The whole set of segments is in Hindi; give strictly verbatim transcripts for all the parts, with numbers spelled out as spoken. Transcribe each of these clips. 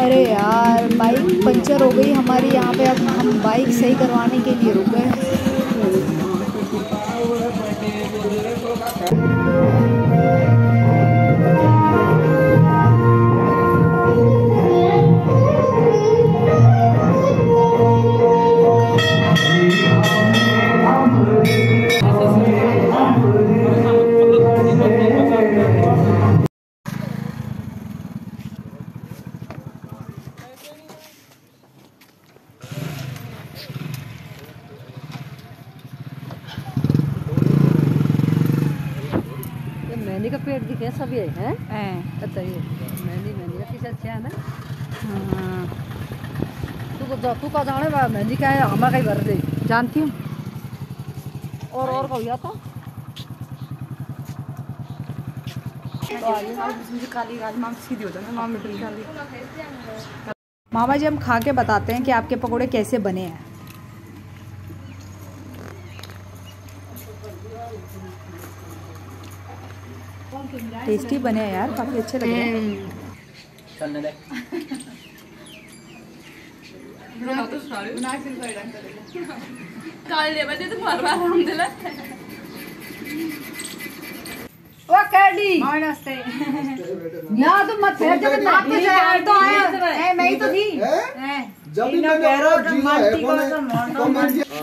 अरे यार बाइक पंचर हो गई हमारी यहाँ पे। अब हम बाइक सही करवाने के लिए रुक गए। मेहंदी का पेड़ दिखे सब ये है अच्छा ये मेहंदी मेहंदी का किस अच्छा है ना। हाँ तू को तू का जाने बा मेहंदी का है हमारा कहीं भर दे जानती हूँ। और और को हुआ था तो आगे काली काली माम सीधी हो जाए माम मिट्टी काली। मामा जी हम खा के बताते हैं कि आपके पकोड़े कैसे बने हैं। टेस्टी बने हैं यार, काफी अच्छे लग रहे हैं। ओ कैडी नमस्ते। यहाँ तो मत फेर जब आप तो जाए तो आया ए मैं ही तो थी जब भी मैं कह रहा हूं जीवा है कौन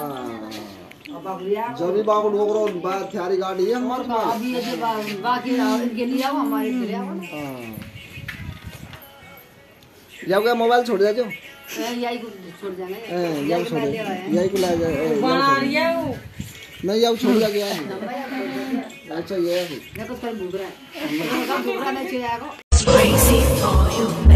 जब भी बाग डोगरो बात थारी गाड़ी है हमारे पास अभी ये बाकी इनके लिए आओ हमारे लिए आओ ना। जब का मोबाइल छोड़ जा जो यही को छोड़ जाएंगे यही छोड़ यही को ला जा नहीं अब छोड़ जा गया है। अच्छा ये है देखो कोई भूख रहा है भूख रहा नहीं चाहिए